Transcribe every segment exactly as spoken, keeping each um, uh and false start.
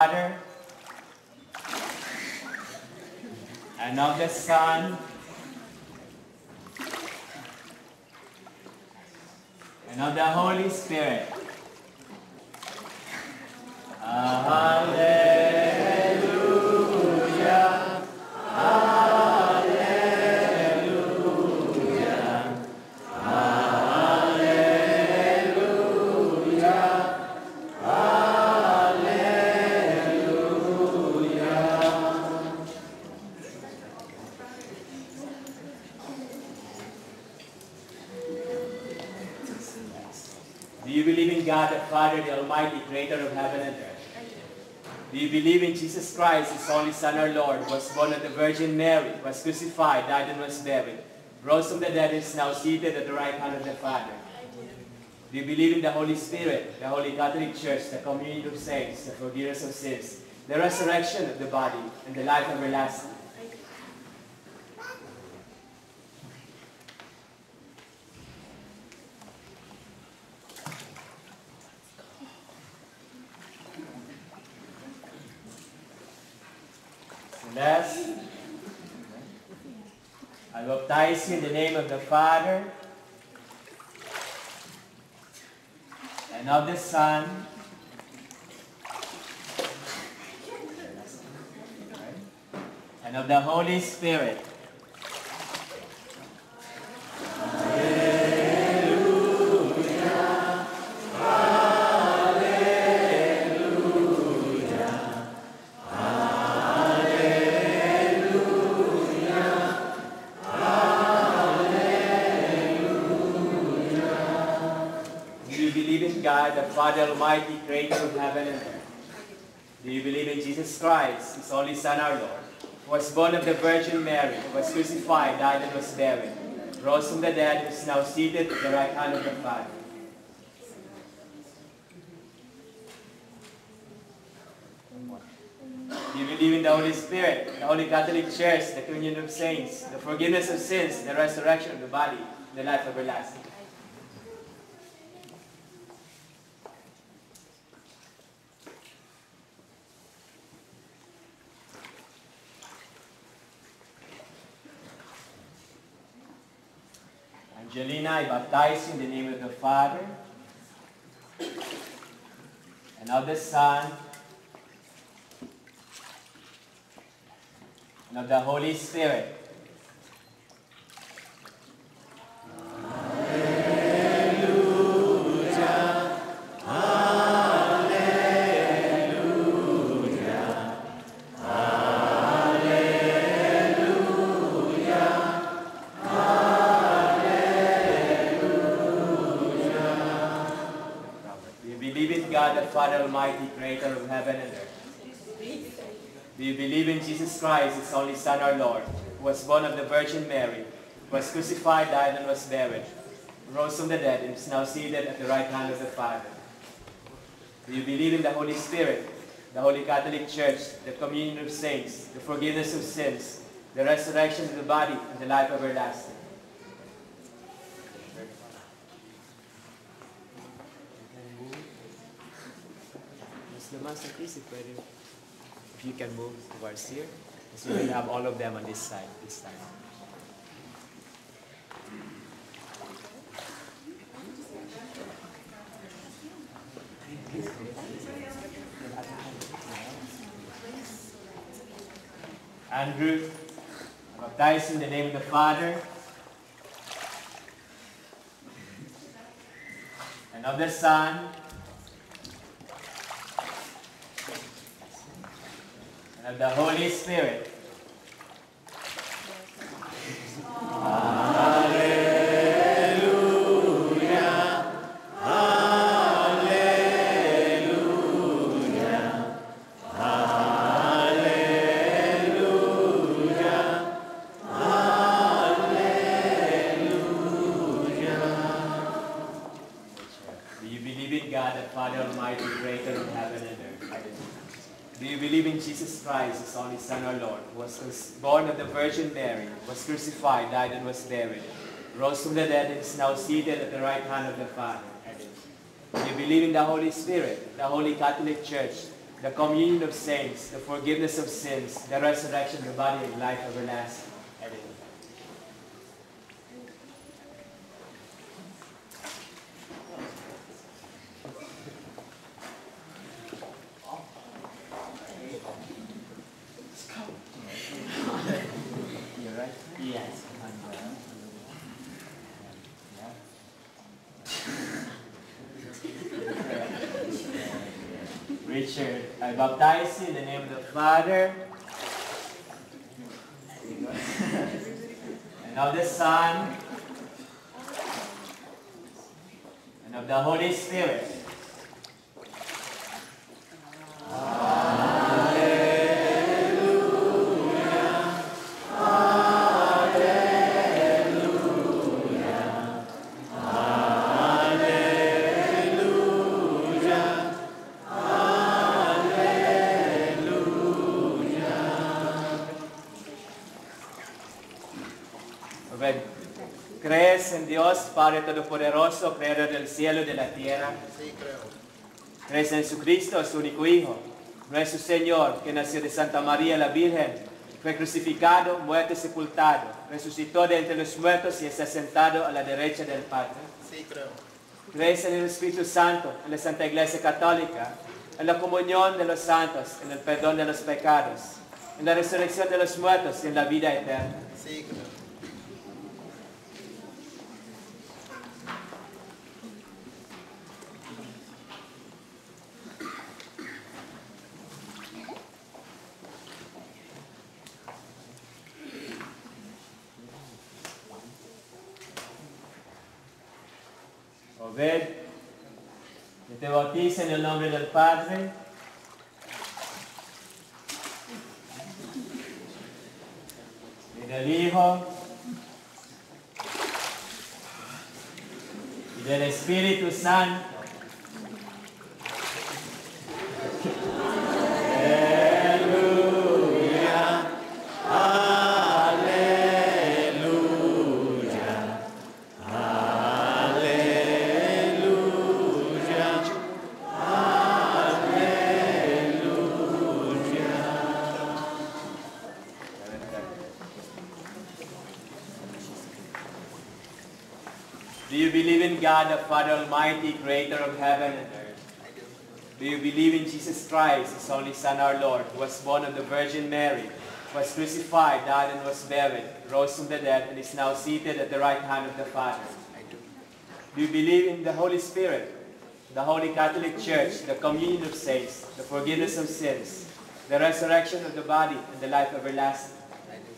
Father, and of the Son, and of the Holy Spirit. Hallelujah. Do you believe in God the Father, the Almighty, creator of heaven and earth? Do you believe in Jesus Christ, His only Son, our Lord, who was born of the Virgin Mary, was crucified, died, and was buried, rose from the dead, and is now seated at the right hand of the Father? Do you believe in the Holy Spirit, the Holy Catholic Church, the communion of saints, the forgiveness of sins, the resurrection of the body, and the life everlasting? Last, I baptize you in the name of the Father, and of the Son, and of the Holy Spirit. God, the Father Almighty, creator of heaven and earth. Do you believe in Jesus Christ, His only Son, our Lord, who was born of the Virgin Mary, was crucified, died, and was buried, rose from the dead, and is now seated at the right hand of the Father? Do you believe in the Holy Spirit, the Holy Catholic Church, the communion of saints, the forgiveness of sins, the resurrection of the body, and the life everlasting? Angelina, I baptize you in the name of the Father, and of the Son, and of the Holy Spirit. God, the Father Almighty, creator of heaven and earth. Do you believe in Jesus Christ, His only Son, our Lord, who was born of the Virgin Mary, was crucified, died, and was buried, rose from the dead, and is now seated at the right hand of the Father? Do you believe in the Holy Spirit, the Holy Catholic Church, the communion of saints, the forgiveness of sins, the resurrection of the body, and the life everlasting? The master piece, if if you can move towards here, so you will have all of them on this side this time. Andrew, I baptize in the name of the Father, and of the Son, and of the Holy Spirit. God, the Father Almighty, creator of heaven and earth? Do you believe in Jesus Christ, His only Son, our Lord, who was born of the Virgin Mary, was crucified, died, and was buried, rose from the dead, and is now seated at the right hand of the Father? Do you believe in the Holy Spirit, the Holy Catholic Church, the communion of saints, the forgiveness of sins, the resurrection of the body, and life everlasting. Amen. You're right? Yes. Richard, I baptize you in the name of the Father, and of the Son, and of the Holy Spirit. ¿Crees en Dios, Padre Todopoderoso, Creador del cielo y de la tierra? Sí, creo. ¿Crees en Jesucristo, su único Hijo, nuestro Señor, que nació de Santa María la Virgen, fue crucificado, muerto y sepultado, resucitó de entre los muertos y está sentado a la derecha del Padre? Sí, creo. ¿Crees en el Espíritu Santo, en la Santa Iglesia Católica, en la comunión de los santos, en el perdón de los pecados, en la resurrección de los muertos y en la vida eterna? Sí, creo. Obed, que te bautice en el nombre del Padre, y del Hijo, y del Espíritu Santo. Do you believe in God, the Father Almighty, creator of heaven and earth? I do. Do you believe in Jesus Christ, His only Son, our Lord, who was born of the Virgin Mary, was crucified, died, and was buried, rose from the dead, and is now seated at the right hand of the Father? I do. Do you believe in the Holy Spirit, the Holy Catholic Church, the communion of saints, the forgiveness of sins, the resurrection of the body, and the life everlasting? I do.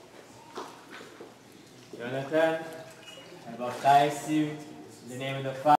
Jonathan, I baptize you in the name of the Father,